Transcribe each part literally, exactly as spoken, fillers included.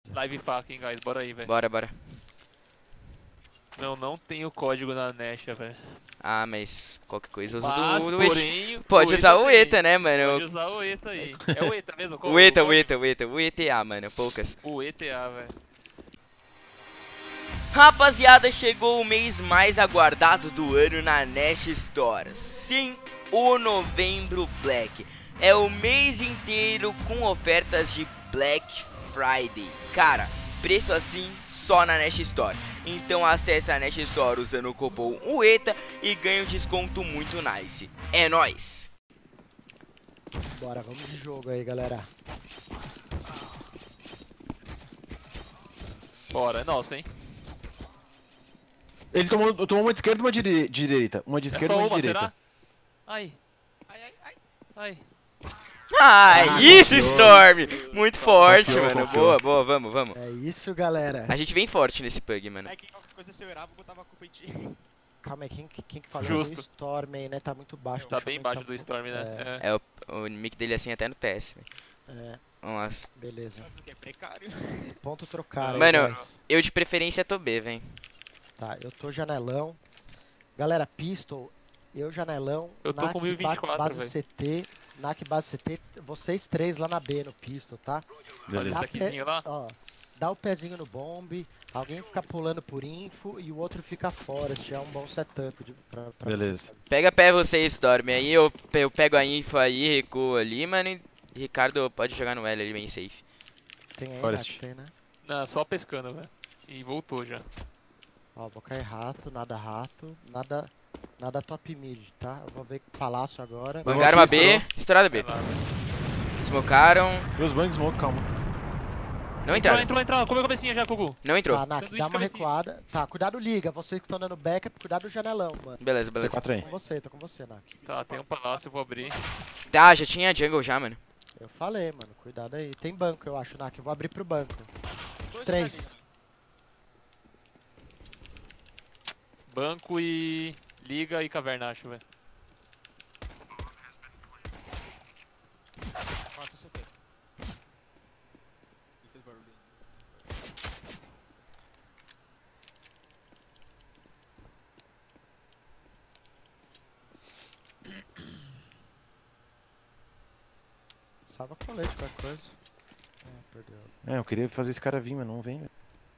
Live pack, hein, guys. Bora aí, velho. Bora, bora. Não, não tem o código na Nesha, velho. Ah, mas qualquer coisa usa Mas, do, do It. porém, Pode o usar o tem. ETA, né, mano? Pode usar o ETA aí. É o ETA mesmo? Qual O ETA, o código? ETA, o ETA, o E T A, mano, poucas. O E T A, velho. Rapaziada, chegou o mês mais aguardado do ano na Nash Store. Sim, o Novembro Black. É o mês inteiro com ofertas de Black Friday. Cara, preço assim só na Nash Store. Então acesse a Nash Store usando o cupom U E T A e ganhe um desconto muito nice. É nóis! Bora, vamos de jogo aí, galera. Bora, é nosso, hein? Ele tomou, tomou uma de esquerda e uma de, de direita. Uma de É esquerda só e uma de uma, direita. será? Ai. Ai, ai, ai. Ai. Ah, Ah, isso, confiou. Storm! Muito forte, Confiou, mano. confiou. Boa, boa, vamos, vamos. É isso, galera. A gente vem forte nesse pug, mano. É que qualquer coisa se eu errava, eu botava a culpa em ti. Calma aí, quem, que- quem que falou Justo. do Storm aí, né? Tá muito baixo. Tá deixa eu bem aumentar baixo um do pouco. Storm, né? É, É. É, o, o nick dele é assim até no T S, velho. é, Nossa. beleza. Nossa, que é precário. Ponto trocar aí, Mano, guys. eu de preferência tô B, vem. Tá, eu tô janelão. Galera, pistol, eu janelão. Eu tô Nak, com mil e vinte e quatro, ba- base velho. C T, Nak base C T, vocês três lá na B no pistol, tá? Olha esse Dá daquizinho lá. Ó, dá o pezinho no bomb, alguém fica pulando por info e o outro fica fora, se é um bom setup de, pra, pra Beleza. vocês. Pega pé você, Storm. Aí eu, eu pego a info aí, recuo ali, mano. E Ricardo pode jogar no L ali bem safe. Tem aí, Forest. Nak, tem, né? Não, só pescando, velho. E voltou já. Ó, vou cair rato, nada rato, nada, nada top mid, tá? Eu vou ver palácio agora. Vamos Bangaram uma aqui, B, estourada Vai B. lá, velho. Smocaram. Duas bangs, smoke, calma. Não Entrou, entraram. entrou, entrou. Comeu a cabecinha já, Gugu. Não entrou. Tá, Nak, Sanduíche dá uma cabecinha. recuada. Tá, cuidado liga, vocês que estão dando backup, cuidado do janelão, mano. Beleza, C beleza. quatro aí. Tô com você, tô com você, Nak. Tá, tem um palácio, eu vou abrir. Tá, já tinha jungle já, mano. Eu falei, mano, cuidado aí. Tem banco, eu acho, Nak, eu vou abrir pro banco. Dois Três. Banco e... Liga e caverna, acho, velho. Passa o C T. Ele fez barulho. Salva colete, qualquer coisa. É, perdeu. É, eu queria fazer esse cara vir, mas não vem, velho.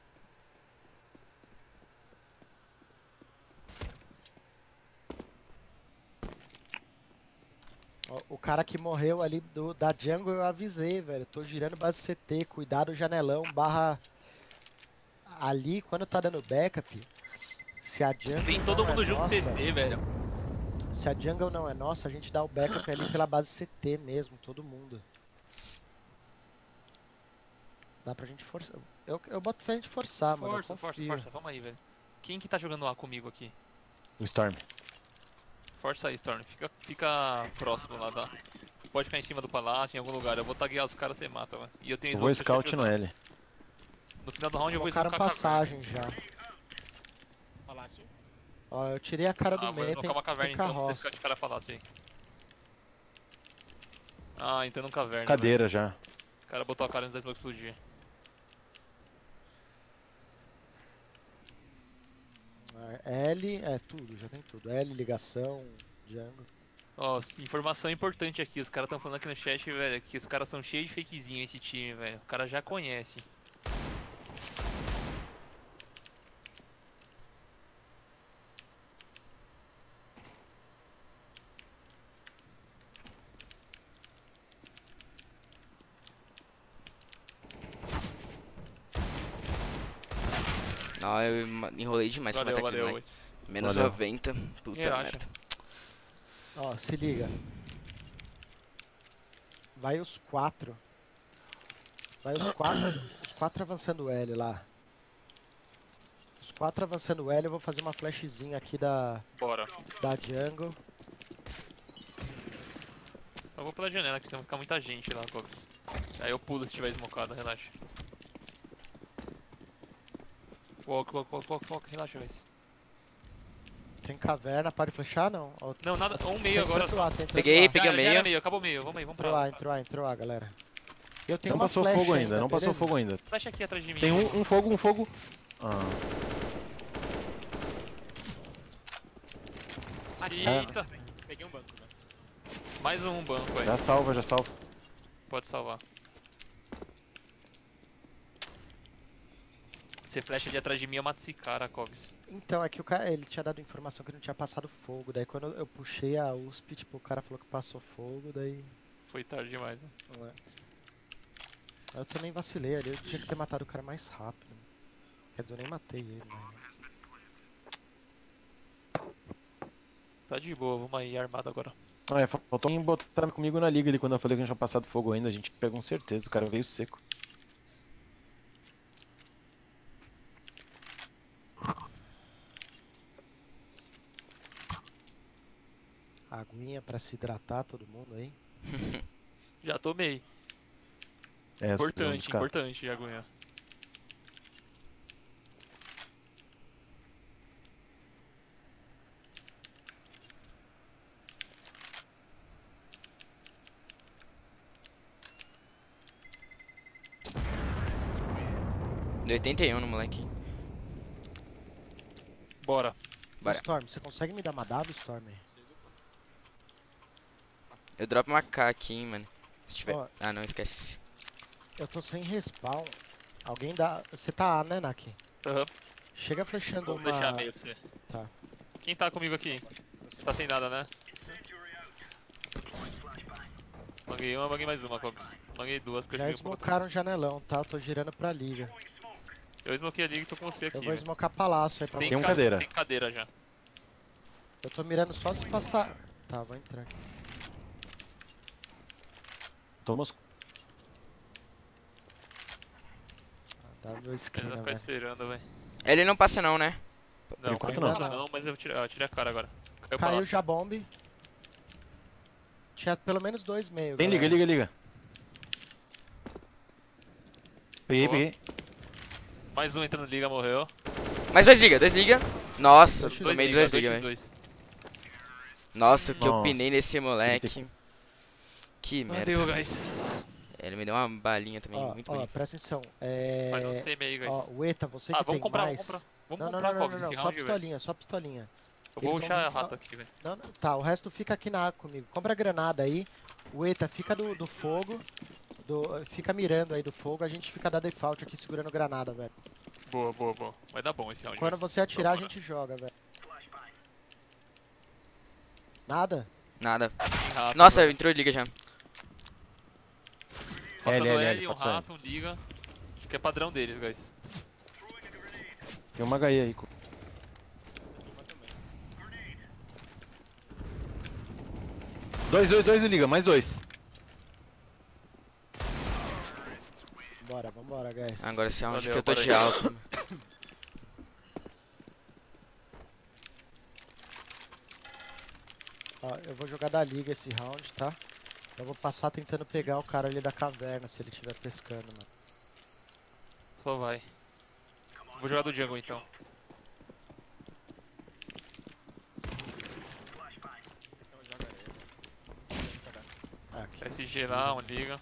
Ó, o cara que morreu ali do, da jungle eu avisei, velho. Tô girando base C T, cuidado janelão, barra... Ali, quando tá dando backup, se a jungle Vem todo não mundo é junto nossa, C T, velho. se a jungle não é nossa, a gente dá o backup ali pela base C T mesmo, todo mundo. Dá pra gente forçar. Eu, eu boto fé a gente forçar, mano. Força, eu força, confio. força. Vamos aí, velho. Quem que tá jogando lá comigo aqui? O Storm. Força aí, Storm. Fica, fica próximo lá, tá? Pode ficar em cima do palácio, em algum lugar. Eu vou taguear os caras, você mata, velho. E eu tenho Eu vou smoke pra te scout no ajudar. L. No final do round eu vou Colocaram smocar a caverna. passagem já. Palácio. Ó, eu tirei a cara do Ah, vou meio, smocar tem, uma caverna tem então, pra você carroça. ficar de cara palácio aí. Ah, então no caverna. Cadeira já. velho. O cara botou a cara antes da smoke explodir. Ah, L, é tudo, já tem tudo. L, ligação, jungle. Ó, informação importante aqui, os caras tão falando aqui no chat, velho, que os caras são cheios de fakezinho esse time, velho. O cara já conhece. Não, eu ma- enrolei demais pra Valeu, matar aquele valeu. moleque. Menos Valeu. noventa. Puta Relaxa. merda. Ó, se liga. Vai os quatro. Vai os quatro. Os quatro avançando L lá. Os quatro avançando L, eu vou fazer uma flashzinha aqui da, Bora. da jungle. Eu vou pela janela, que senão vai ficar muita gente lá, Cox. Aí eu pulo se tiver smocado, relaxa. Walk, walk, walk, walk, walk, relaxa, velho. Tem caverna, pode flashar não? Ó, Não, nada, um tem meio agora tanto só. A, tem tanto Peguei, A. peguei Já- o já era meio. meio, acabou o meio, vamos aí, vamos pra Entrou A, lá. entrou A, entrou A, galera. Eu tenho Não uma passou flecha fogo ainda, não passou beleza? fogo ainda. Flecha aqui atrás de mim. Tem um, um fogo, um fogo. Ah, Ah, Eita. Peguei um banco, né? Mais um banco aí. já salva, já salva. Pode salvar. Você flecha ali atrás de mim, eu mato esse cara, Cogs. Então, é que o cara, ele tinha dado informação que não tinha passado fogo. Daí quando eu puxei a U S P, tipo, o cara falou que passou fogo, daí... Foi tarde demais, né? Não é. Eu também vacilei ali, eu tinha que ter matado o cara mais rápido. Quer dizer, eu nem matei ele, né? Tá de boa, vamos aí, armado agora. Ah, é, faltou alguém botar comigo na liga ali quando eu falei que não tinha passado fogo ainda. A gente pegou com certeza, o cara veio seco. Aguinha pra se hidratar todo mundo aí. Já tomei. É, vamos Importante, buscar. importante, aguinha. Deu oitenta e um no moleque. Bora. Bora. Storm, você consegue me dar uma W, Storm? Eu dropo uma K aqui, hein, mano. Se tiver... Ó. Ah, não, esquece. Eu tô sem respawn. Alguém dá... Você tá A, né, Naki? Aham. Chega flechando Vou uma... deixar meio pra você. Tá. Quem tá comigo aqui? Você tá sem nada, né? Manguei uma, manguei mais uma, Cogs. Manguei duas, porque eu Já joguei um pouco. smocaram o janelão, tá? Eu tô girando pra liga. Eu smokei ali e tô com você aqui. Eu vou velho. smocar palácio aí pra Tem, Tem um você. ca- cadeira. Tem cadeira já. Eu tô mirando só se passar... Tá, vou entrar aqui. Tomamos. Ah, dá meu Ele vai esquina, ficar velho. esperando, velho. Ele não passa não, né? Não, enquanto ainda não. não, mas eu tirei, ah, eu tirei a cara agora. Caiu pra Caiu lá. já bomb. Tinha pelo menos dois meios. Tem liga, galera. liga, liga. Peguei, Boa. peguei. Mais um entrando liga, morreu. Mais dois liga, dois liga. Nossa, Dois tomei liga, dois dois liga, x velho. dois. Nossa, o que eu Nossa. pinei nesse moleque. Que merda. Valeu, guys. Ele me deu uma balinha também, Ó, muito ó, bonita. presta atenção. É... Faz um C meio, guys. Ó, o Eta, você ah, que vamos tem comprar, mais... vamos comprar. Vamos Não, não, comprar não, Cogs não, não, esse só round, velho. pistolinha, só pistolinha. Eu vou Eles rushar a vão- rata aqui, velho. Não, não, tá, o resto fica aqui na A comigo. Compra a granada aí. O Eta fica do, do fogo. Do, fica mirando aí do fogo. A gente fica da default aqui segurando granada, velho. Boa, boa, boa. Vai dar bom esse round. Quando velho. você atirar, a Vambora. gente joga, velho. Nada? Nada. Tem rato, Nossa, velho. entrou liga já. Passando L, L, L, L, um pode sair. rato, um liga. Acho que é padrão deles, guys. Tem uma H E aí. co- Dois, dois, dois, liga, mais dois. Bora, vambora, guys. Agora esse round Valeu, que eu tô bora de aí. alto. Ó, eu vou jogar da liga esse round, tá? Eu vou passar tentando pegar o cara ali da caverna, se ele estiver pescando, mano. Só vai. Vou jogar do jungle então. Então eu jogo areia. Vou pegar. Aqui. S G lá, um liga.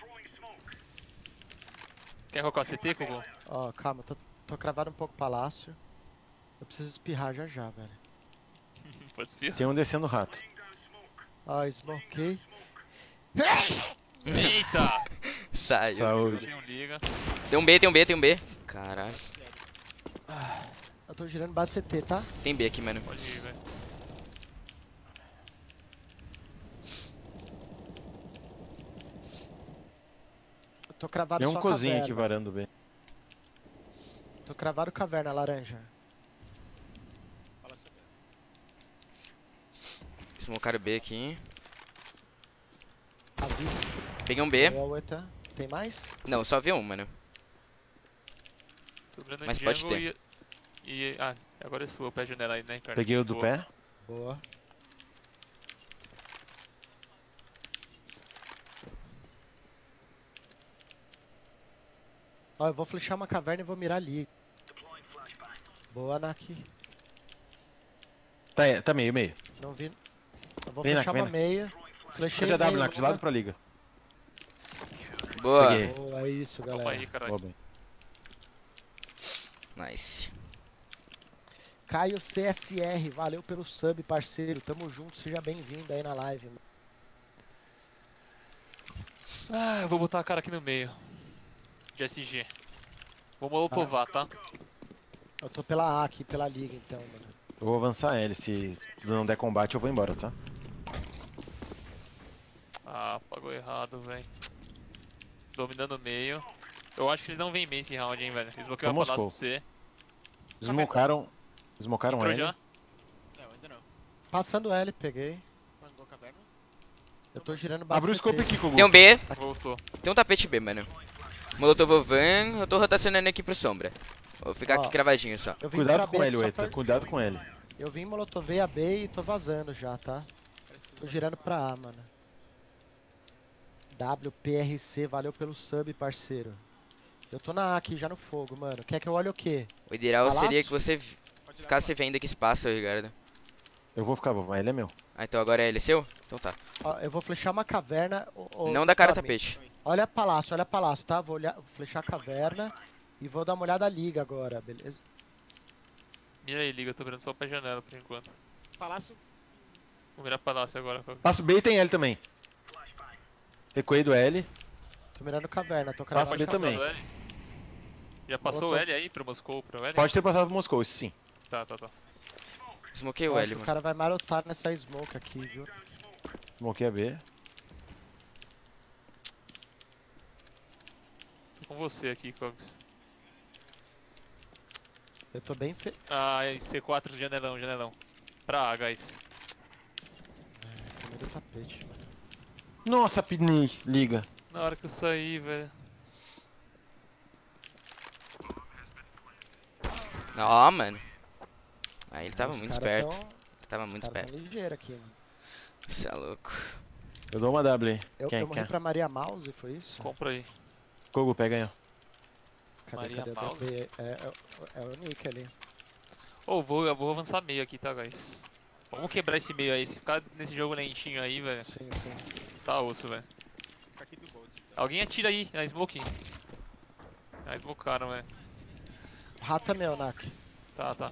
Quer colocar o C T, Kugu? Ó, calma, eu tô, tô cravado um pouco palácio. Eu preciso espirrar já já, velho. Pode espirrar. Tem um descendo rato. Ó, smokei. Eita! Saiu. Saúde. Tem um liga. Tem um B, tem um B, tem um B. Caralho. Eu tô girando base C T, tá? Tem B aqui, mano. Pode ir, velho. Eu tô cravado Tem um só cozinho caverna. aqui varando bem. Tô cravado caverna, laranja. Fala sobre. Smocaram B aqui. Avisa. Peguei um B. Boa, Eta. Tem mais? Não, só vi um, mano. Tô virando Mas em pode jungle E, e. Ah, agora é sua, pé janela aí, né, cara? Peguei o do Boa. pé. Boa. Ó, eu vou flechar uma caverna e vou mirar ali. Boa, Naki. Tá, tá meio, meio. Não vi. Eu vou Vem, flechar Naki, uma vem, meia. Flechei Cadê a W, meio, Nak? De lado pra liga. Boa. Peguei. Boa, é isso, Calma galera. aí, caralho. Boa, bem. Nice. Caio C S R, valeu pelo sub, parceiro. Tamo junto, seja bem-vindo aí na live, mano. Ah, eu vou botar a cara aqui no meio. De S G. Vou molotovar, tá? Eu tô pela A aqui, pela liga, então, mano. Eu vou avançar L. Se, se tudo não der combate, eu vou embora, tá? Ah, pagou errado, velho. Dominando o meio. Eu acho que eles não vêm bem esse round, hein, velho. Eles bloqueiam Tô a palácio pra Moscou. você. Smocaram. Smocaram Entrou L. já? Não, ainda não. Passando L, peguei. Mandou caverna. Eu tô girando bastante. Abre o scope aqui, Kogu. Tem um B, Voltou. tem um tapete B, mano. Molotov van, eu tô rotacionando aqui pro sombra. Vou ficar Ó, aqui cravadinho só. Eu vim Cuidado pra com B L, só Weta. pra- Cuidado com L. Eu vim molotovei a B e tô vazando já, tá? Tô girando pra A, mano. W P R C, valeu pelo sub, parceiro. Eu tô na A aqui, já no fogo, mano. Quer que eu olhe o quê? O ideal Palácio? seria que você v- Pode ir lá, ficasse vendo aqui espaço, Ricardo. Eu vou ficar, mas ele é meu. Ah, então agora é ele seu? Então tá. Ó, eu vou flechar uma caverna. ô- ô, Não dá cara Storm, tapete. Olha palácio, olha palácio, tá? Vou olhar, vou flechar a caverna e vou dar uma olhada à liga agora, beleza? Mira aí, liga. Eu tô virando só pra janela por enquanto. Palácio. Vou virar palácio agora. Passo B e tem L também. Recuei do L. Tô mirando caverna, tô Passo cravando B caverna. também. L? Já passou Voltou. o L aí pro Moscou, pro L? Pode ter passado pro Moscou, isso sim. Tá, tá, tá. Smokei Eu o acho L, que o mano. cara vai marotar nessa smoke aqui, viu? Smokei a B. Tô com você aqui, Cogs. Eu tô bem fe... Ah, e C quatro, janelão, janelão. Pra A, guys. É, tô meio do tapete, mano. Nossa, Pidney, liga. Na hora que eu saí, velho. Ó, mano. Aí ele tava Os muito cara esperto. tão- Ele tava os muito cara esperto. tão ligeiro aqui, mano. Você é louco. Eu dou uma W aí. Eu, Quem eu morri quer? pra Maria Mouse, foi isso? Compra aí. Kogu, pega aí, ó. Cadê, Maria cadê? Eu Mouse? dropei. É, é, o- é o nick ali. Ô, vou, eu vou avançar meio aqui, tá, guys? Vamos quebrar esse meio aí. Se ficar nesse jogo lentinho aí, velho, Sim, sim. tá osso, velho. Fica aqui do Bolt. Então. Alguém atira aí, na smoke. Ah, smocaram, velho. Rato é meu, Nak. Tá, tá.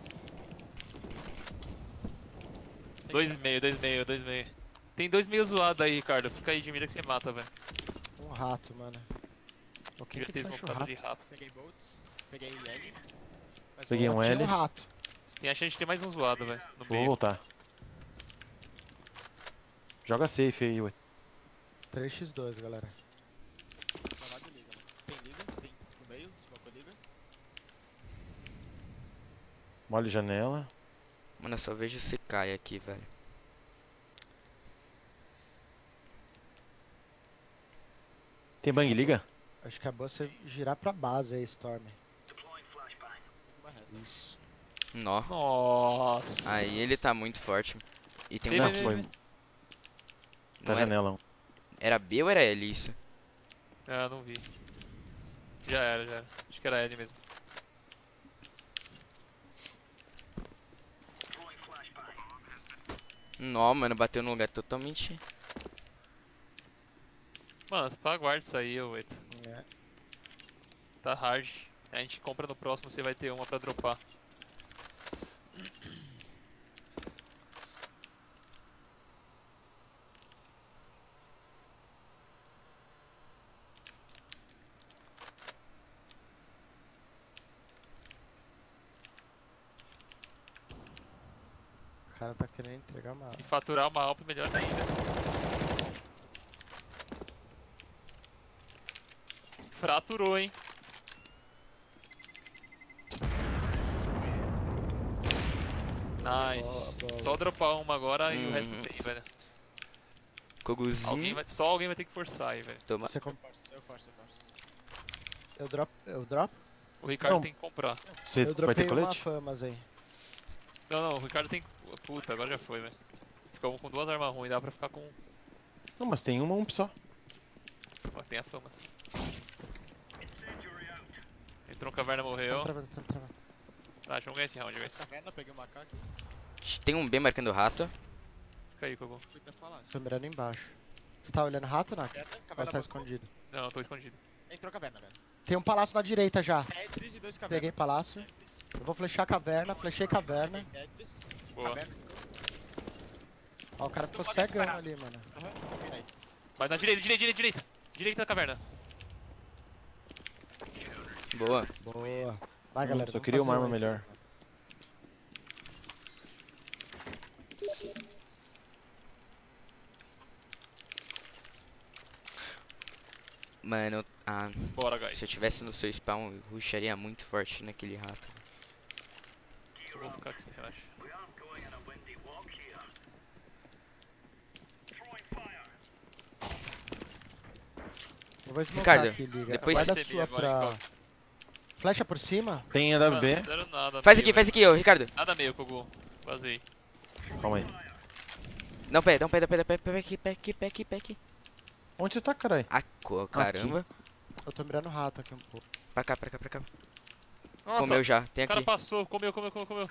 Dois e meio, dois e meio, dois e meio. Tem dois meio zoados aí, Ricardo. Fica aí de mira que você mata, velho. Um rato, mano. O que Queria que ter fecha o smocado rato? de rápido. Peguei Bolts. Peguei L. Mas Peguei vou- um Tinha L. um rato. Tem a chance de ter mais um zoado, velho, no Vou meio. voltar. Joga safe aí, Weta. três por dois, galera. Vai lá de liga, mano. Tem liga, tem no meio, smocou liga. Mole janela. Mano, eu só vejo você cair aqui, velho. Tem bang, liga? Acho que é bom você girar pra base aí, Storm. Uma reta. Isso. Nó. Nossa. Aí ele tá muito forte. E tem Vem, um. Não, vem, foi. vem. Tá Não era, janelão. era B ou era L isso? Ah, não vi. Já era, já era. Acho que era L mesmo. Nó, mano, bateu num lugar totalmente. Mano, você aguarda isso aí, ô Eto. É. Tá hard. A gente compra no próximo, você vai ter uma pra dropar. O cara tá querendo entregar uma. Se faturar uma Alp, melhor ainda. Fraturou, hein? Nice. Boa, boa. Só dropar uma agora e o resto Uhum. tem, velho. Koguzinho. Alguém vai, só alguém vai ter que forçar aí, velho. Toma. Você comp... Força, eu forço, eu forço. Eu drop. Eu drop? O Ricardo Não. tem que comprar. Você Eu vai dropei ter uma colete? famas aí. Não, não, o Ricardo tem que... Puta, agora já foi, velho. Ficamos com duas armas ruins, dá pra ficar com... Não, mas tem uma, um só. Ó, tem a famas. Entrou caverna, Tá morreu. travando, tá travando. Ah, deixa eu ganhar esse round, guys. Caverna, peguei o macaco. Tem um B marcando o rato. Fica aí, Kogu. Fui até palácio. Tô mirando embaixo. Você tá olhando rato, Nak? Caverna, Ou caverna você tá botou. escondido? Não, eu tô escondido. Entrou caverna, velho. Tem um palácio na direita já. Tetris e dois caverna. Peguei palácio. Eu vou flechar caverna, flechei caverna. Tetris. Boa. Caverna. Ó, o cara ficou Não pode cegão disparar. ali, mano. Aham, confira aí. Vai na direita, direita, direita, direita. Direita da caverna. Boa. Boa. Vai, Hum, galera. só vamos queria uma fazer arma oito. melhor. Mano, ah, Bora, guys. se eu tivesse no seu spawn, eu rusharia muito forte naquele rato. Eu vou ficar aqui, relaxa. Eu vou smocar Ricardo, aqui, liga. depois Guarda a recebi sua agora, pra... então. Flecha por cima. Tem A W B. Mano, zero nada, Faz meio, aqui, faz velho. aqui, ô Ricardo. Nada meio, Kogu. Vazei. Calma aí. Dá um pé, dá um pé, dá um pé, dá um pé, pé aqui, pé aqui, pé aqui, pé aqui. Onde você tá, caralho? Ah, co- caramba. Eu tô mirando rato aqui um pouco. Pra cá, pra cá, pra cá. Nossa, Comeu já, tem o cara aqui. passou, comeu, comeu, comeu, comeu.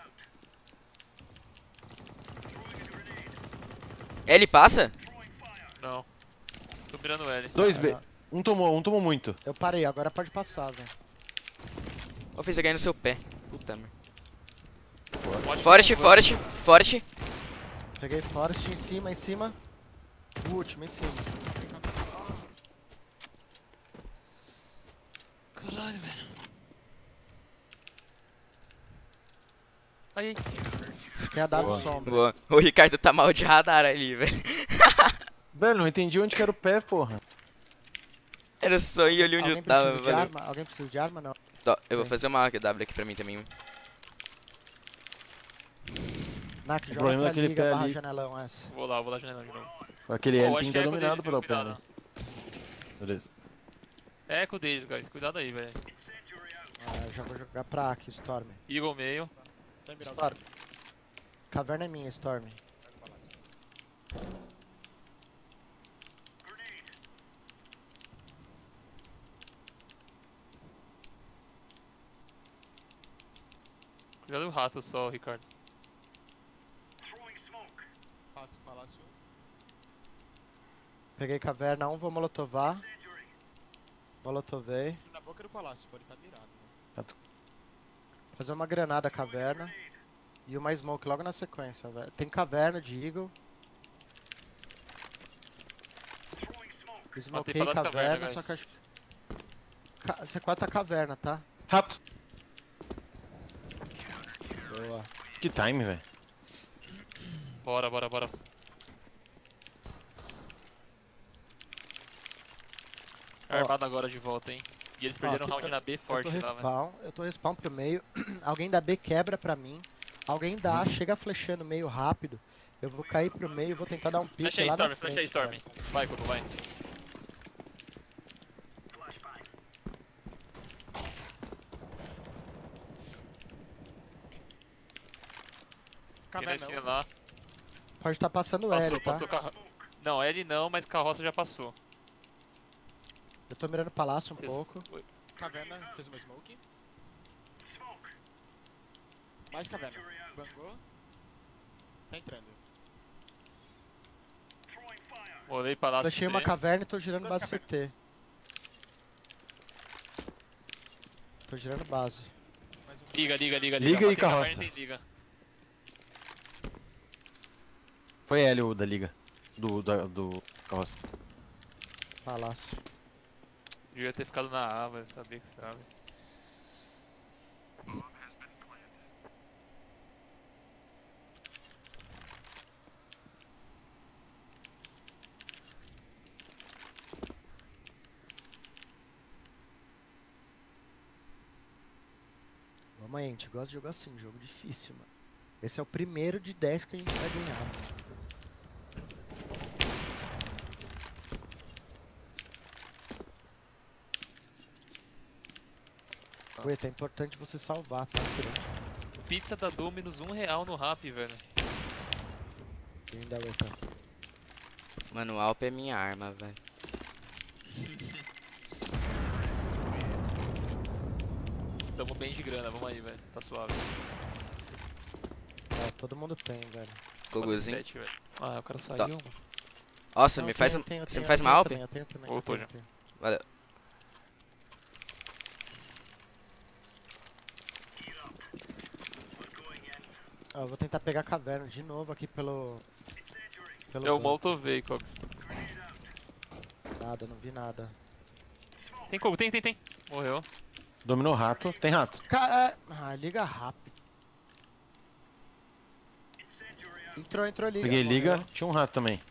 Ele passa? Não. Tô mirando L. dois B. Ah, Um tomou, um tomou muito. Eu parei, agora pode passar, velho. Ou fez alguém no seu pé. Puta merda. Pode Forest, ficar, Forest, Forest. Peguei Forest em cima, em cima. O último, em cima. Caralho, velho. Aí, aí. Tem a W Boa. sombra. Boa. O Ricardo tá mal de radar ali, velho. Velho, não entendi onde que era o pé, porra. Era só ir ali onde Alguém eu tava, precisa de valeu. arma? Alguém precisa de arma? Não. Tó, eu vou Tem. fazer uma W aqui pra mim também. Nak, O joga problema pra daquele liga pé barra ali- janelão essa. Vou lá, vou lá janela de novo. Aquele Pô, L acho tem que que é estar eco dominado deles, pelo viu? pé, né? Cuidado. Beleza. É eco deles, guys. Cuidado aí, velho. Ah, eu já vou jogar pra aqui, Storm. Eagle meio. Tá em viral. Storm. Caverna é minha, Storm. Cuidado do rato só, Ricardo. Palácio, palácio. Peguei caverna um, vou molotovar. Molotovei. Na boca do palácio, pode estar mirado. Né? Fazer uma granada caverna. E uma smoke logo na sequência, velho. Tem caverna de Eagle. Smokei palácio caverna, caverna, só que guys. acho... Ca- C quatro tá caverna, tá? Rato. Boa. Que time, velho. Bora, bora, bora. Armado agora de volta, hein. E eles perderam o aqui round eu- na B Eu tô forte lá, velho. respawn, eu tô respawn pro meio. Alguém da B quebra pra mim. Alguém da A chega flechando meio rápido. Eu vou cair pro meio e vou tentar dar um pique Flecha aí, lá Storm, na flecha aí, frente. Storm. velho. Vai, Kogu, vai. Aqui na Caverna esquina não. lá. Pode estar passando Passou, L, tá? passou carro. Não, L não, mas carroça já passou. Eu tô mirando palácio um Vocês- pouco. Oi. Caverna, fez uma smoke. Mais caverna. Bangou. Tá entrando. Molei palácio. Flechei uma C. caverna e tô girando Duas base C T. Tô girando base. Mais um. Liga, liga, liga, liga. Liga aí, Matei caverna carroça. e tem liga. Foi L o da liga. Do, da, do carroça. Palácio. Devia ter ficado na A, velho. Sabia que sabe. Vamos aí, a gente gosta de jogar assim, jogo difícil, mano. Esse é o primeiro de dez que a gente vai ganhar, mano. Ué, é importante você salvar, tá? Pizza da Dominus, um real no rap, velho. Ainda vai tá. Mano, o Alp é minha arma, velho. Tamo bem de grana, vamos aí, velho. Tá suave. Ó, todo mundo tem, velho. Gogozinho. sete, velho. Ah, o cara saiu, Tá. mano. Nossa, Não, me eu faz tenho, um... eu tenho, eu Você tenho, me faz eu uma tenho Alp? também, Eu tenho também. eu Voltou tenho, já. eu tenho. Valeu. Ó, eu vou tentar pegar a caverna de novo aqui pelo... pelo Eu banco. molotov, Cogs. Nada, não vi nada. Tem como? Tem, tem, tem. Morreu. Dominou rato. Tem rato. Cara, ah, liga rápido. Entrou, entrou, liga. Peguei morreu. liga. Tinha um rato também.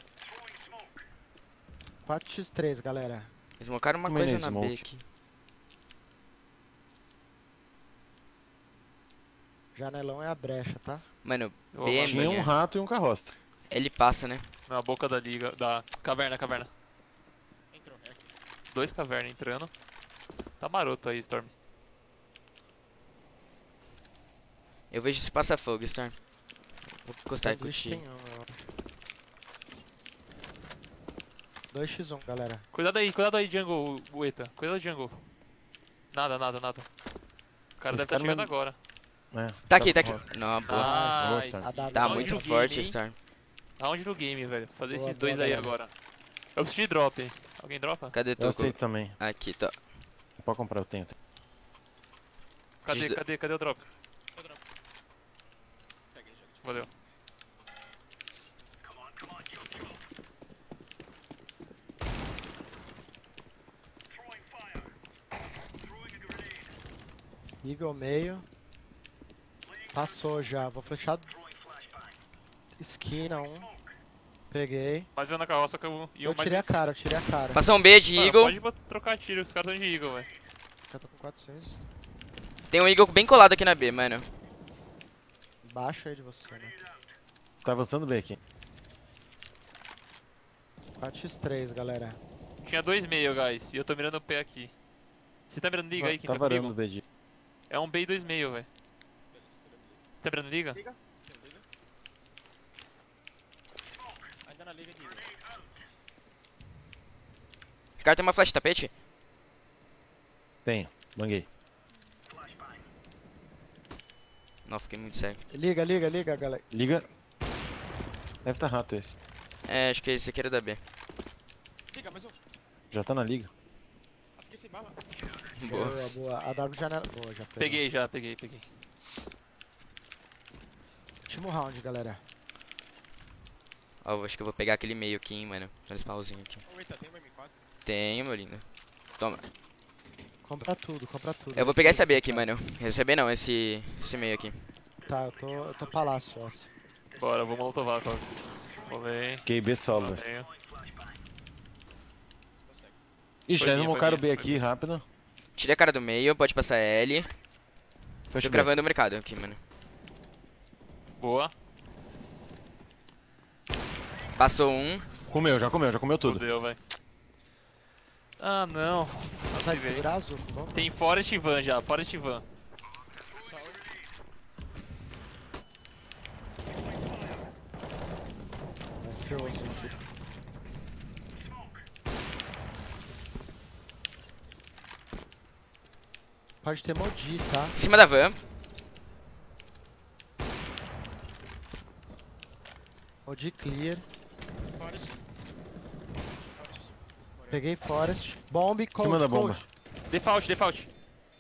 quatro por três, galera. Smocaram uma Também coisa nem na B smoke. aqui. Janelão é a brecha, tá? Mano, Eu vou B é avançar. Tinha um minha. rato e um carroça. Ele passa, né? Na boca da liga. Da caverna, caverna. Entrou, é aqui. Dois caverna entrando. Tá maroto aí, Storm. Eu vejo se passa fogo, Storm. Vou encostar aí Sanduíche contigo. tem um, ó. dois por um, galera. Cuidado aí, cuidado aí, jungle, Bueta. Cuidado, jungle. Nada, nada, nada. O cara Esse deve estar cara chegando não- agora. É, Tá aqui, tá aqui. carroça. Não, boa. Ah, boa, isso. Storm. A W Tá Aonde muito no forte, game, hein? Storm. Aonde no game, velho? Fazer Boa, esses boa, dois aí galera. agora. Eu preciso de drop. Alguém dropa? Cadê Eu tu? aceito também. Aqui, tá. Pode comprar, eu tenho. Cadê, Preciso- cadê, cadê o drop? Eu dropo. Peguei, jogo de Valeu. Eagle meio. Passou já, vou flechar. Esquina um. Peguei. Mais um na carroça que eu... E Eu mais tirei um- a cara, eu tirei a cara. Passou um B de Mano, Eagle. pode bot- trocar tiro, os caras estão de Eagle, velho. Eu tô com quatrocentos. Tem um Eagle bem colado aqui na B, mano. Baixo aí de você, né? Tá avançando bem aqui. quatro por três, galera. Tinha dois meio, guys. E eu tô mirando o pé aqui. Você tá mirando liga aí, quem Tá tá varando comigo? o B D. É um B e dois meio, velho. Beleza, tô ligado. Tá mirando liga? Liga. Tem liga. Ainda na liga de liga. O cara tem uma flash tapete? Tenho. Banguei. Não, fiquei muito cego. Liga, liga, liga, galera. Liga. Deve tá rato esse. É, acho que esse aqui era da B. Liga, mais um. Já tá na liga. Ah, fiquei sem bala. Boa. Boa, boa. A W janela. Boa, já pegou. Peguei já, peguei, peguei. Último round, galera. Ó, eu acho que eu vou pegar aquele meio aqui, hein, mano. Olha esse pauzinho aqui. Ô, eita, tem uma M quatro. Tenho, meu lindo. Toma. Compra tudo, compra tudo. Eu vou pegar essa B aqui, mano. Essa B não, esse, esse meio aqui. Tá, eu tô, eu tô palácio, ó. Bora, vou molotovar, Cogs. Rolei. Fiquei B solo. né? Meio. Consegue. Ixi, Foi já minha, não foi cara o minha, B foi aqui, rápido. Tirei a cara do meio, pode passar L. Fecha Tô o B. gravando o mercado aqui, mano. Boa. Passou um. Comeu, já comeu, já comeu tudo. Fudeu, velho. Ah, não. Não Consegue se vê. segurar azul? Vamos. Tem Forest Van já, Forest Van. Só um. Vai ser osso esse. Pode ter Modi, tá? Em cima da van. Modi clear. Forest. Forest. Morreu. Peguei Forest. Bomb, cold, cima da cold. bomba. Default, default.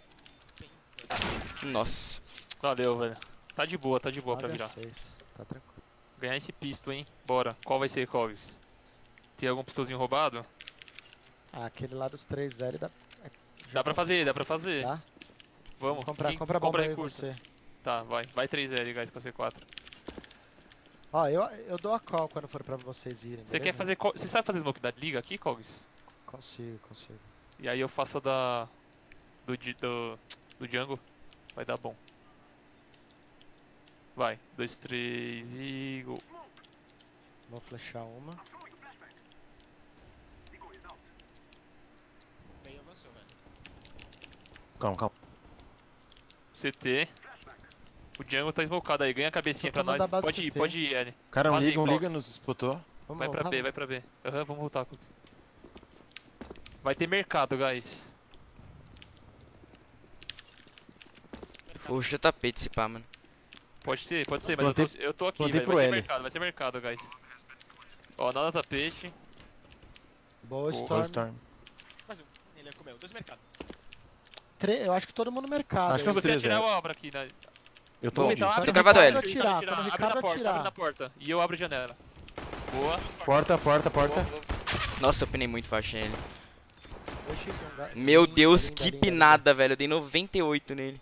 Nossa. Valeu, velho. Tá de boa, tá de boa pra nove a virar. seis. Tá tranquilo. Ganhar esse pisto, hein? Bora. Qual vai ser, Cogs? Tem algum pistolzinho roubado? Ah, aquele lá dos três L dá. é, já Dá pra fazer, dá pra fazer. Dá? Vamos. Comprar, Quem compra a bomba aí recurso? você. Tá, vai. Vai três L, guys, pra C quatro. Ó, eu, eu dou a call quando for pra vocês irem. Você quer beleza? fazer... co- Você sabe fazer smoke da liga aqui, Cogs? Consigo, consigo. E aí eu faço a da... Do, di- do, do Django. Vai dar bom. Vai. Dois, três e... Gol. Vou flechar uma. Meio avançou, velho. Calma, calma. C T. O Django tá smocado aí. Ganha a cabecinha Tô pra nós. tomando a base Pode ir, C T. pode ir, L. Cara, um Vazei, liga, um Cogs. liga, nos disputou. Vamos Vai pra voltar, B, vai pra B. Aham, vamos voltar, Cogs. Vai ter mercado, guys. Puxa o tapete esse pá, mano. Pode ser, pode ser, mas eu Plantei- tô, eu tô aqui, plantei velho. pro Vai ser L. mercado, vai ser mercado, guys. Ó, nada tapete. Boa, Boa, Storm. Storm. Mais um. Ele comeu. Dois mercados. Tre- Eu acho que todo mundo no mercado. Acho que aí. os Se você três, atirar, é. eu abro aqui. Né? Eu tô Bom, onde? Então, abre Tô na gravado porta, L. abre na Tirar, porta, quando o abre Ricardo na porta, atirar. abre na porta. E eu abro a janela. Boa. Porta, porta, porta. boa, boa. Nossa, eu penei muito faixa nele. Oxi, tem um ga- Meu linda, Deus, linda, que linda, linda. pinada, velho. Eu dei noventa e oito nele.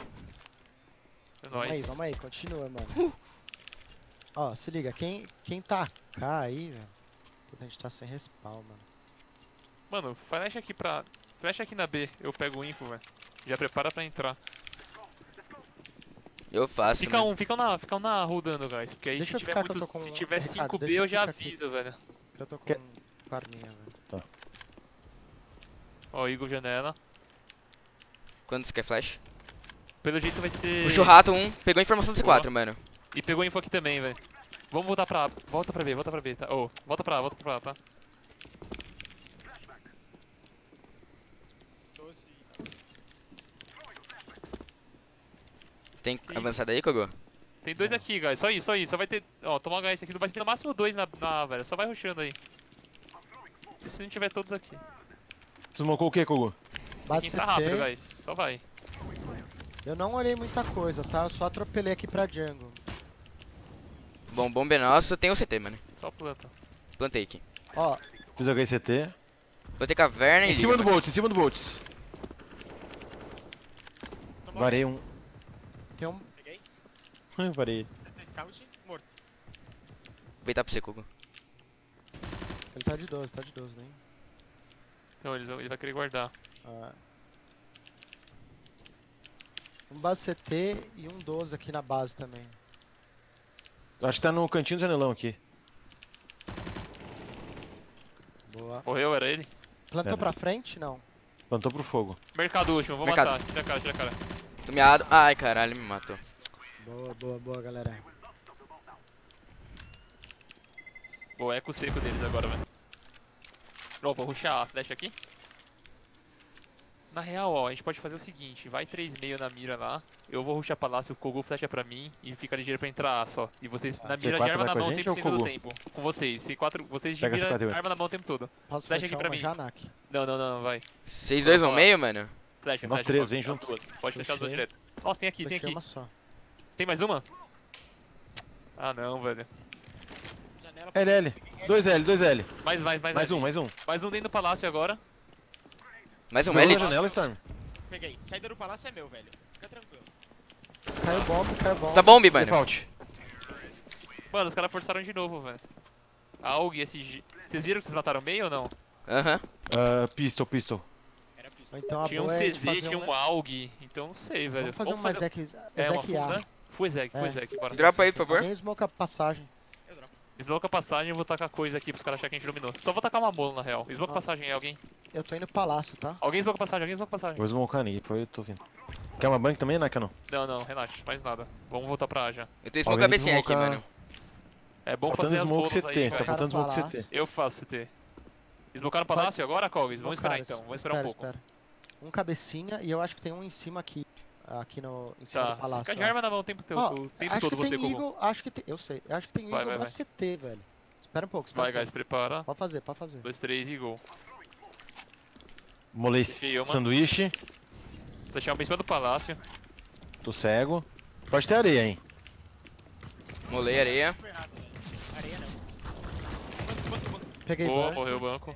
É Vamos aí, nóis. vamos aí, continua, mano. Ó, se liga, quem, quem tá cá aí, velho. Puta, a gente tá sem respawn, mano. Mano, flash aqui pra... Flash aqui na B, eu pego o info, velho. Já prepara pra entrar. Eu faço, Fica mano. um, fica um na, fica um na rodando, guys. Porque aí Deixa se eu tiver, ficar que eu muito, tô com- se tiver Ricardo, cinco B deixa eu eu já ficar aqui. aviso, velho. Eu tô com Quer- um arminha, velho. Ó, Igor janela. Quantos quer flash? Pelo jeito vai ser... Puxa o rato, um. Pegou a informação do C quatro, Boa. mano. E pegou info aqui também, velho. Vamos voltar pra A. Volta pra B, volta pra B, tá? Ô, volta pra A, volta pra A, tá? doze. Tem Que avançada aí, Kogo? Tem dois aqui, guys. Só isso, só isso. Só vai ter... Ó, tomar H S aqui. Vai ter no máximo dois na, na A, velho. Só vai rushando aí. E se não tiver todos aqui? Smocou o que, Kogu? Base Entra rápido, C T, guys. Só vai. eu não olhei muita coisa, tá? Eu só atropelei aqui pra jungle. Bom, bomba é nosso. Tem o C T, mano. Só planta. Plantei aqui. Ó, Fiz H C T. Plantei caverna e Em cima do liga, Bolt, em cima do Bolt. Tomou Varei um. tem um... Peguei. Varei. Tem scout. Morto. Vou aproveitar pra você, Kogo. Ele tá de doze, tá de doze, né? Então eles vão- ele vai querer guardar. Ah. Um base C T e um doze aqui na base também. Acho que tá no cantinho do janelão aqui. Boa. Morreu, era ele? Plantou Pera. pra frente? Não. Plantou pro fogo. Mercado último, vou Mercado. matar. Tira a cara, tira a cara. Tô miado. Ai, caralho, me matou. Boa, boa, boa, galera. Boa, eco seco deles agora, velho. Ó, vou rushar a flecha aqui. Na real, ó, a gente pode fazer o seguinte, vai três e meio na mira lá, eu vou rushar palácio, o Kogu flecha pra mim e fica ligeiro pra entrar A só. E vocês na C mira de quatro arma vai na com a mão gente cem por cento ou do Kogu? tempo. Com vocês, C quatro, vocês de Pega mira, C quatro, arma na mão o tempo todo. Posso Flecha aqui fechar pra uma mim. Janak? Não, não, não, não, vai. Vocês dois vão Ó. meio, mano? Flecha, Nós flecha, três, pode vem fechar junto. as duas. Pode fechar as duas Fechei. direto. Nossa, tem aqui, tem Fechei aqui. uma só. Tem mais uma? Ah não, velho. Janela. L, L. dois L, dois L. Mais, mais, mais. Mais um, mais um. Mais um dentro do palácio agora. Mais um Pegou na Elite. janela, Storm. Peguei. Saída do palácio é meu, velho. Fica tranquilo. Caiu bomb, caiu bomb. Tá bomb, mano. Default. Mano, os caras forçaram de novo, velho. A AUG, esse... G- Vocês viram que vocês mataram meio ou não? Aham. Ah, pistol, pistol. Era pista. Ou então a Tinha um boa é a gente C Z, fazer tinha um... um AUG, então não sei, velho. Vamos fazer um Ezek, É, uma Ezek A. funda. Full Ezek, full É. Ezek, bora. Dropa aí, por favor. Alguém smoke a passagem. Eu dropo. Smoke a passagem, eu vou tacar coisa aqui pros caras acharem que a gente dominou. Só vou tacar uma bola, na real. Smoke a Ah. passagem aí, alguém. Eu tô indo pro palácio, tá? Alguém smoke a passagem, alguém smoke a passagem. Vou smocar ninguém, foi, eu tô vindo. Quer uma bank também, Naka, não? Não, não, relaxa, mais nada. Vamos voltar pra A já. Eu tô smoke Alguém cabecinha aqui, smocar- mano. É bom Faltando fazer as smoke bolas C T, aí, tá velho. faltando smoke C Palácio. T. Eu faço C T. Smocaram o palácio agora, Cogs? Vamos esperar Smocaram, então, vamos esperar um espera, pouco. espera. Um cabecinha e eu acho que tem um em cima aqui. Aqui no, em cima Tá, do palácio. fica de ó. arma na mão o tempo, teu, Ó, o tempo acho todo que você, tem Kogu. Eagle, acho que tem, eu sei, eu acho que tem Vai, Eagle vai, na vai. C T, velho. Espera um pouco, espera Vai, um pouco. guys, prepara. Pode fazer, pode fazer. dois, três e gol. Molei Deixei uma. sanduíche. Deixar uma em cima do palácio. Tô cego. Pode ter areia, hein? Molei areia. Foi errado, velho. Areia não. Banco, banco, banco. Peguei Boa, ban. morreu o banco.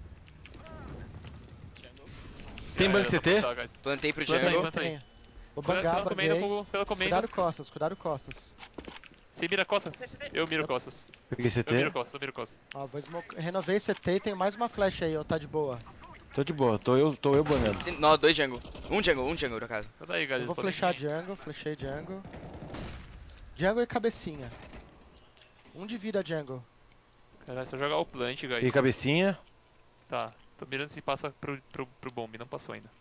Jungle. Tem Já banco era, C T? dá pra puxar, guys. Plantei pro Planta aí, jungle. planta aí. Vou Cuidado bangar, pela comenda, banguei. Kogu, pela comenda. Cuidado costas, cuidado costas. Você mira costas? Eu miro costas. Peguei C Eu miro T. costas, eu miro costas. Ó, vou smoke... Renovei C T e tem mais uma flash aí, ó, tá de boa. Tô de boa, tô eu, tô eu banando. Tem- Não, dois jungle. Um jungle, um jungle, no caso. Então daí, guys. Eu vou eles podem flechar vir. jungle, flechei jungle. Jungle e cabecinha. Um de vida jungle. Caralho, só jogar o plant, guys. Peguei cabecinha. Tá, tô mirando se passa pro, pro, pro bomb, não passou ainda.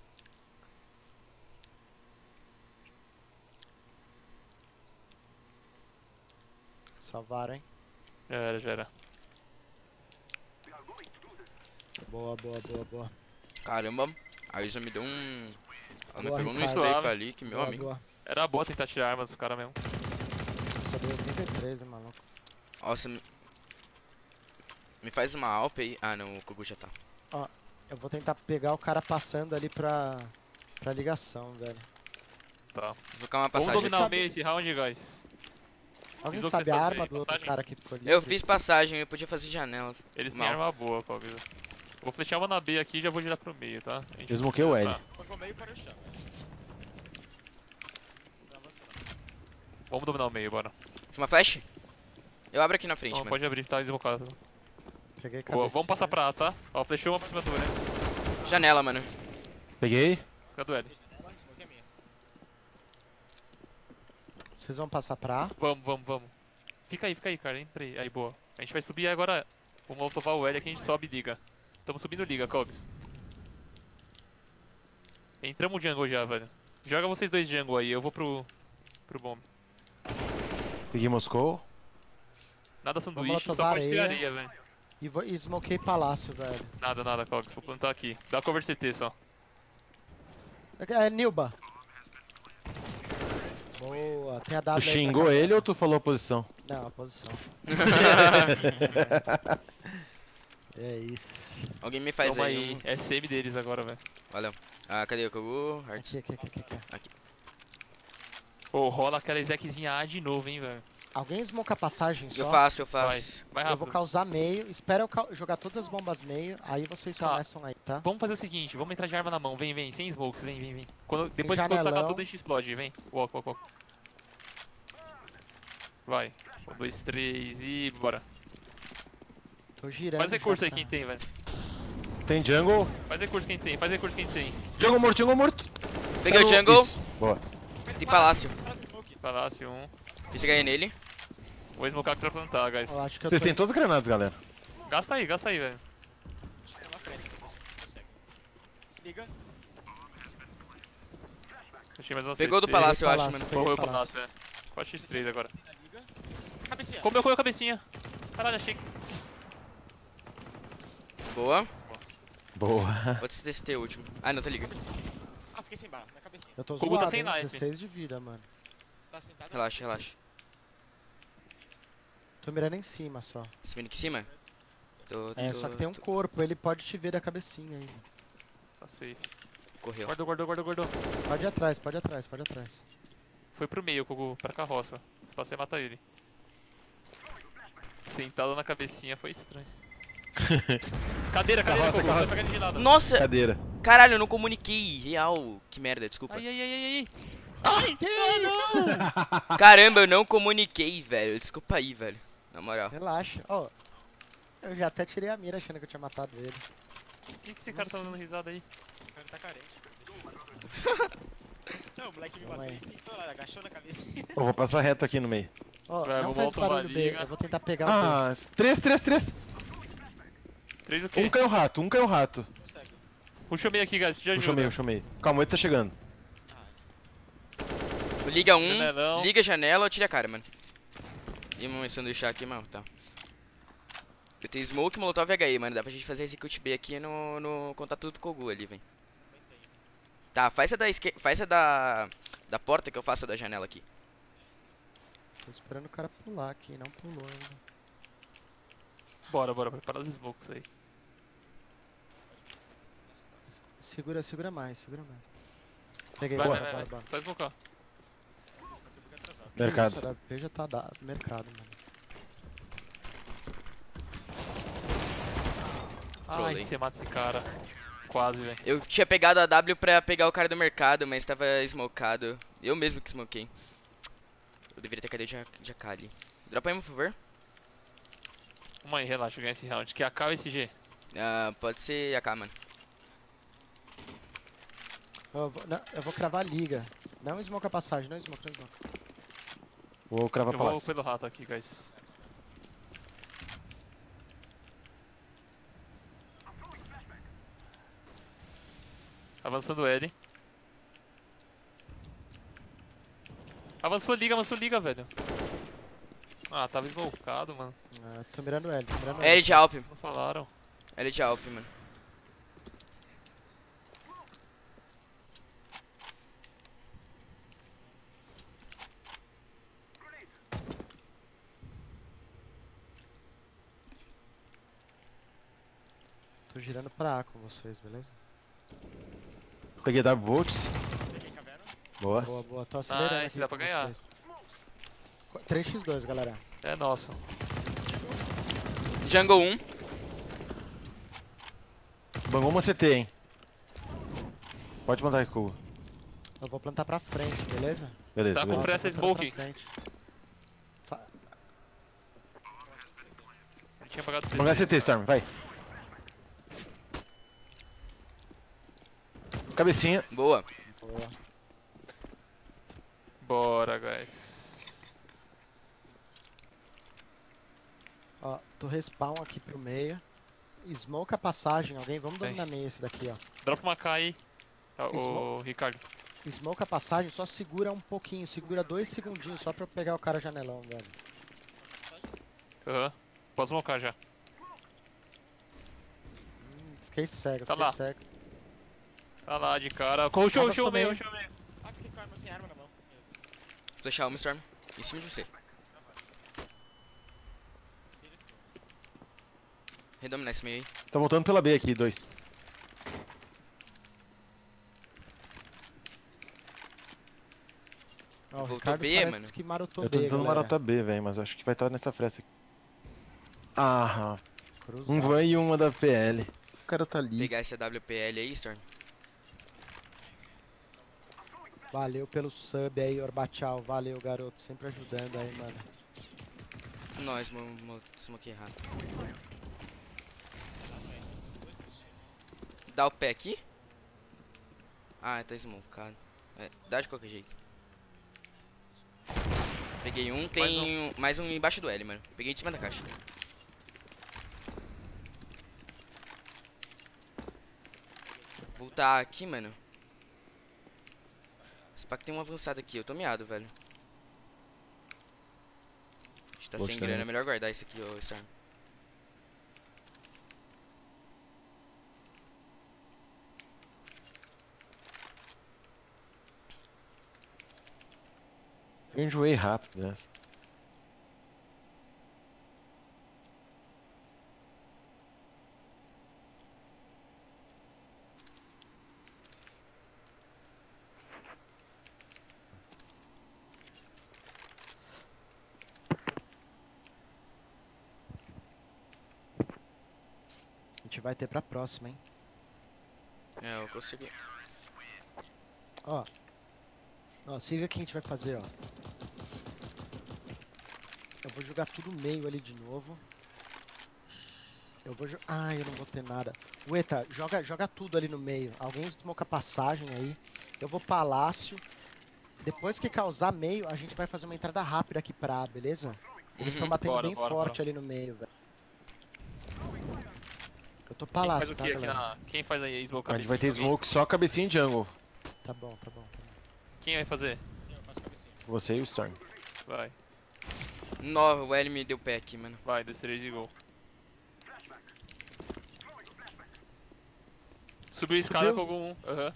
Salvaram, hein? Já era, já era. Boa, boa, boa, boa. Caramba. A Isa me deu um... Ela me Boa, pegou no Ricardo. strafe ali, que meu boa, amigo. boa. Era boa tentar tirar a arma dos caras mesmo. Só deu oitenta e três, né, maluco? Nossa, me... Me faz uma Alp aí. Ah, não, o Kogu já tá. Eu vou tentar pegar o cara passando ali pra, pra ligação, velho. Tá. Vou calmar uma Vamos passagem. dominar Sabe- o meio esse round, guys. Alguém Fiz o que sabe você a faz arma aí, do outro passagem? cara que ficou ali? Eu fiz passagem, eu podia fazer janela. Eles têm Mal. arma boa, Cogos. Vou flechar uma na B aqui e já vou girar pro meio, tá? A gente Eu smokei o L. tá. Foi pro meio para o chão. Não avançou não. Vamos dominar o meio, bora. Uma flash? Eu abro aqui na frente, Não, mano. pode abrir, tá esmocado. Peguei Boa, vamos cabecinha. passar pra A, tá? Ó, flechou uma pra cima do L. Janela, mano. Peguei. Fica do L. Janela, smoke é minha. Vocês vão passar pra A? Vamos, vamos, vamos. Fica aí, fica aí, cara. Entra aí. Aí, boa. A gente vai subir agora. Vamos autovar o L aqui, a gente sobe e liga. Tamo subindo liga, Cobbs. Entramos jungle já, velho. Joga vocês dois jungle aí, eu vou pro. pro bomb. Peguei Moscou. Nada sanduíche, só autovar pode ser areia. areia, velho. E, vou, e smokei palácio, velho. Nada, nada, Cogs. Vou plantar aqui. Dá cover C T só. É, Nilba. Boa, tem a Tu W aí pra xingou cá. ele ou tu falou a posição? Não, a posição. É isso. Alguém me faz Toma aí. aí. um- É semi deles agora, velho. Valeu. Ah, cadê o Kogu? Hearts. Aqui, aqui, aqui, aqui, aqui. Pô, rola aquela execzinha A de novo, hein, velho. Alguém smoca a passagem só? Eu faço, eu Vai. faço. Vai Eu rápido. vou causar meio. Espera eu ca- jogar todas as bombas meio. Aí vocês Tá. começam aí, tá? Vamos fazer o seguinte, vamos entrar de arma na mão. Vem, vem, sem smokes, vem, vem, vem. Quando, depois que eu tacar janelão. tudo, a gente explode, vem. Walk, walk, walk. Vai. Um, dois, três e bora. Tô girando. Faz recurso já, aí quem cara. tem, velho. Tem jungle. Faz recurso quem tem, faz recurso quem tem. Jungle morto, jungle morto. Peguei o Tá no- jungle. Isso. Boa. Tem palácio. Quase smoke. Palácio um. Fiz H E nele. Vou smocar aqui pra plantar, guys. Eu acho que eu Vocês tô... têm todas as granadas, galera. Gasta aí, gasta aí, velho. Acho que é na frente. Consegue. Liga. Achei mais uma Pegou do C T. palácio, eu acho, palácio. mano. Peguei Correu o palácio. palácio, é. quatro por três agora. Liga. Cabeceia. Comeu, comeu a cabecinha. Caralho, achei que... Boa. Boa. Vou testar o último. Ah, não, tô ligado. Ah, fiquei sem bala, na cabecinha. Eu tô Kogu tá zoado, sem hein? knife. dezesseis de vida, mano. Tá sentado. Relaxa, relaxa. Tô mirando em cima só. Esse menino aqui em cima? Tô, É, tô- só que tem um tô- corpo. Ele pode te ver da cabecinha aí. Tá safe. Correu. Guardou, guardou, guardou, guardou. Pode ir atrás, pode ir atrás, pode ir atrás. Foi pro meio, Kogu, pra carroça. Se você mata ele. Sentado na cabecinha foi estranho. Cadeira, cadeira, Carroça, Kogu, carroça. tá pegando de nada. Nossa! Cadeira. Caralho, eu não comuniquei. Real. Que merda, desculpa. Ai, ai, ai, ai, ai. Ai, que não! Caramba, eu não comuniquei, velho. Desculpa aí, velho. Na moral. Relaxa. Ó, eu já até tirei a mira achando que eu tinha matado ele. Por que, que esse cara tá dando risada aí? O cara tá carente. Não, o moleque me Calma bateu aí. e sentou lá, agachou na cabecinha. Eu vou passar reto aqui no meio. Ó, Vai, não eu faz volto barulho uma B, liga. eu vou tentar pegar o B. Ah, três, três, três. Três o quê? Um caiu rato, um caiu rato. Consegue. Puxa o meio aqui, guys, te ajuda. Puxa o meio, puxa o meio. Calma, ele tá chegando. Liga um, Janelão. liga a janela ou tira a cara, mano. E um sanduíche aqui, mano, tá. Eu tenho smoke, molotov e H E, mano. Dá pra gente fazer execute B aqui no, no contato do Kogu ali, vem. Tá, faz essa da esquerda, faz essa da da porta que eu faço a da janela aqui. Tô esperando o cara pular aqui, não pulou ainda. Bora, bora, prepara os smokes aí. Segura, segura mais, segura mais. Peguei, Vai, bora, vai, vai, bora, vai. bora. Só smocar. Mercado. Isso, a B já tá dado, mercado, mano. Ai, Trolei. você mata esse cara. Quase, velho. Eu tinha pegado a W pra pegar o cara do mercado, mas tava smocado. Eu mesmo que smokei. Eu deveria ter cadê de A K ali. Dropa aí, por favor. Vamos aí, relaxa, ganha esse round. Que é A K ou S G? Ah, pode ser A K, mano. Eu vou, não, eu vou cravar a liga. Não smoke a passagem, não smoke, não smoke. Vou cravar Eu vou palácio. pelo rato aqui, guys. Avançando L. Avançou liga, avançou liga, velho. Ah, tava esmolcado, mano. Ah, tô mirando L, tô mirando L L. de Alp. Não falaram. L de Alp, mano. Tô Tô girando pra A com vocês, beleza? Peguei W volts. Peguei caverna. Boa. Boa, boa. Tô acelerando Nice, aqui dá pra com ganhar. vocês. Qu- três por dois, galera. É nosso. Jungle um. Bangou uma C T, hein. Pode mandar aqui, Kogo. Eu vou plantar pra frente, beleza? Beleza, Tá com beleza. pressa Tô plantando smoke. pra frente. Fa- Ele tinha apagado C Bangar T. C T, Storm, vai. Cabecinha. Boa. Boa. Bora, guys. Ó, tô respawn aqui pro meio. Smoke a passagem, alguém? Vamos Tem. dominar meio esse daqui, ó. Dropa uma K aí. Ah, Ô, Smoke. Ricardo. Smoke a passagem, só segura um pouquinho. Segura dois segundinhos só pra eu pegar o cara janelão, velho. Aham. Posso smocar já. Hum, fiquei cego, Tá fiquei lá. cego. Tá lá de cara. Com o show, Tava show meio, meio. show meio. Ah, fiquei com a arma sem arma na mão. Flechar uma Storm. Em cima de você. Redominar esse meio aí. Tá voltando pela B aqui, dois. Ó, o Voltou Ricardo B, parece mano. que marotou Eu tô B, tentando galera. marotar B, velho, mas acho que vai estar nessa fresta aqui. Ah, Cruzado. um van e uma da P L. O cara tá ali. Pegar esse W P L aí, Storm. Valeu pelo sub aí, Orbachal. Valeu, garoto. Sempre ajudando aí, mano. Nós, mano. Smoke errado. Dá o pé aqui? Ah, tá smokado. É, dá de qualquer jeito. Peguei um, tem um- mais um embaixo do L, mano. Peguei de cima da caixa. Voltar aqui, mano. Esse pack tem um avançado aqui, eu tô miado, velho. A gente tá sem Gostei. grana, é melhor guardar isso aqui, ô Storm. Eu enjoei rápido nessa. A gente vai ter pra próxima, hein? É, eu consigo. Ó. Ó, se liga o que a gente vai fazer, ó. Eu vou jogar tudo meio ali de novo. Eu vou jogar... Ah, eu não vou ter nada. Ueta, joga, joga tudo ali no meio. Alguém smoca a passagem aí. Eu vou palácio. Depois que causar meio, a gente vai fazer uma entrada rápida aqui pra A, beleza? Eles estão Uhum. batendo Bora, bem bora, forte bora. ali no meio, velho. Eu tô Quem faz palácio, o tá, que aqui galera? na... Quem faz aí a smoke A gente vai ter cabecinha? smoke só cabecinha e jungle. Tá bom, tá bom. Tá bom. Quem vai fazer? Eu faço cabecinha. Você e o Storm. Vai. Nova, o L me deu pé aqui, mano. Vai, dois, três e gol. Subiu a escada Subiu? com algum. Aham.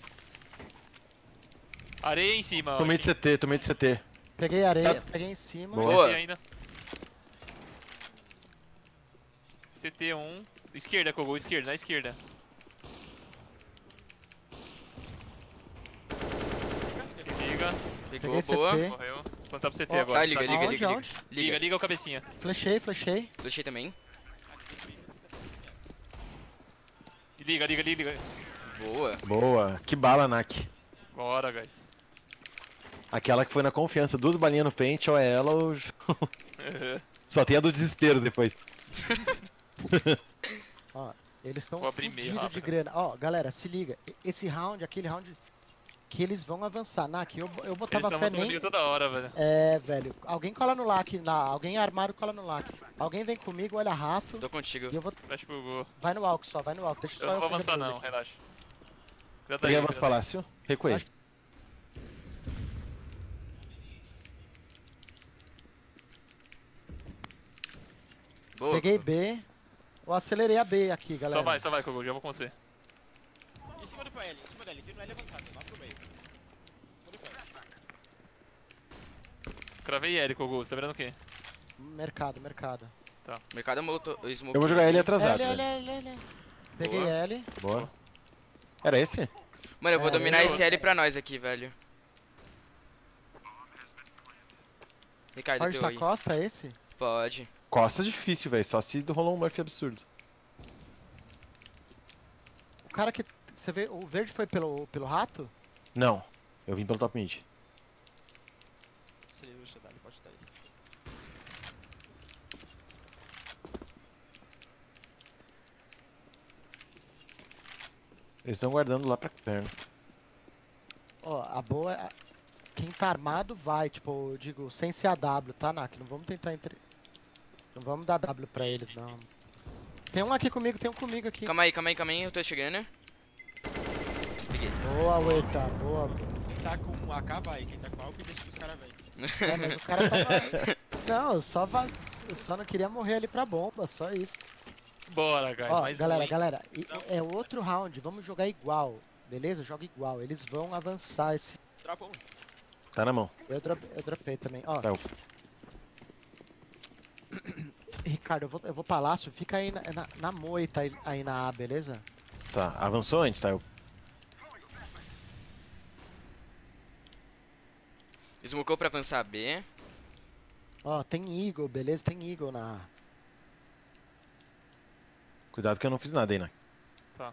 Areia em cima, ó. Tomei de C T, tomei de C T. Peguei areia, peguei em cima. Boa. Boa. C T ainda. C T um. Esquerda, Kogo, esquerda, na esquerda. Se liga. Pegou, Peguei boa. C T. Morreu. Plantar pro C T Ó, agora. tá, liga, liga, Aonde, liga, liga. aonde? Liga, Liga, liga o cabecinha. Flechei, flechei. Deixei também. Liga, liga, liga, liga. Boa. Boa. Que bala, Nak. Bora, guys. Aquela que foi na confiança. Duas balinhas no pente, ou é ela ou... Aham. Só tem a do desespero depois. Ó, eles estão Vou abrir meio fudidos de rápido. grana. Ó, galera, se liga. E- Esse round, aquele round que eles vão avançar. Nak, eu, eu Eles botava estão fé avançando nem... comigo toda hora, velho. É, velho. Alguém cola no lac lá. Alguém armário cola no lac. Alguém vem comigo, olha rato. Tô contigo. E eu vou... Flash pro gol. Vai no alco só, vai no alco. Deixa só Eu não eu vou fazer avançar barulho não, aqui. relaxa. Cuidado Peguei aí, a voz cuidado aí. palácio. Recuei. Acho Boa. Peguei B. Eu acelerei a B aqui, galera. Só vai, só vai, Kogo, já vou com você. Em cima do L, em cima dele. Tem no L avançado, lá pro meio. Em cima do L. Cravei L, Kogo, você tá virando o quê? Mercado, mercado. Mercado moto, smoke. Eu vou jogar ele atrasado. L, velho. L, L, L. Peguei Boa. L. Boa. Era esse? Mano, eu vou É, dominar eu- esse L pra nós aqui, velho. Ricardo, Pode teu da aí. costa, esse? Pode. Costa difícil, velho. Só se rolou um Murphy absurdo. O cara que. Você vê, o verde foi pelo, pelo rato? Não. Eu vim pelo top mid. Se ele usa, ele pode estar aí. Eles estão guardando lá pra perna. Ó, a boa é. Quem tá armado vai, tipo, eu digo, sem ser a W, tá, Nak? Não vamos tentar entre. Não vamos dar W pra eles, não. Tem um aqui comigo, tem um comigo aqui. Calma aí, calma aí, calma aí, eu tô chegando. Peguei. Boa, Ueta, boa. Quem tá com A K vai, quem tá com Alck deixa que os caras vêm. É, mas o cara tava. Não, eu só, va... eu só não queria morrer ali pra bomba, só isso. Bora, guys. Ó, mais galera, um, hein? galera, e- é outro round, vamos jogar igual, beleza? Joga igual, eles vão avançar esse. Dropou um. Tá na mão. Eu, dro... eu dropei também, ó. Tá, eu- Ricardo, eu vou, eu vou palácio, fica aí na, na, na moita aí, aí na A, beleza? Tá, avançou antes, tá? Eu... Smocou pra avançar B. Ó, tem Eagle, beleza? Tem Eagle na A. Cuidado que eu não fiz nada aí, né? Tá.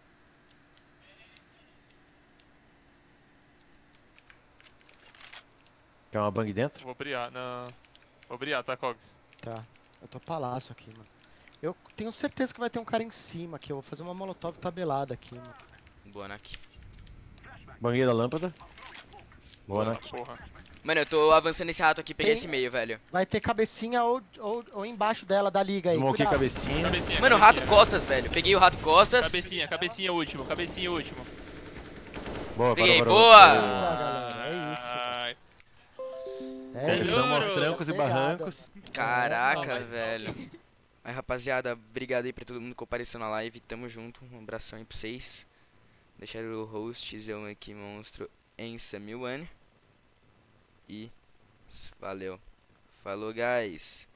Quer uma bang dentro? Vou briar, não. Vou briar, tá, Cogs? Tá. Eu tô palácio aqui, mano. Eu tenho certeza que vai ter um cara em cima aqui. Eu vou fazer uma molotov tabelada aqui, mano. Boa, Nak. Banguei da lâmpada. Boa, Boa, né? porra. Mano, eu tô avançando esse rato aqui, peguei Tem- esse meio, velho. Vai ter cabecinha ou, ou, ou embaixo dela da liga aí. Smokei Cuidado. cabecinha. Cabecinha, Mano, o cabecinha, rato costas, velho. Peguei o rato costas. Cabecinha, cabecinha último, cabecinha último. Boa, Peguei, parou, boa! parou. Boa, galera, é isso. Ai, É Começamos aos Melhorou. trancos e Pegada. barrancos. Caraca, Não, mas- velho. Aí, rapaziada, obrigado aí pra todo mundo que compareceu na live. Tamo junto. Um abração aí pra vocês. Deixar o hostzão aqui, monstro, em Samuane. E valeu. Falou, guys.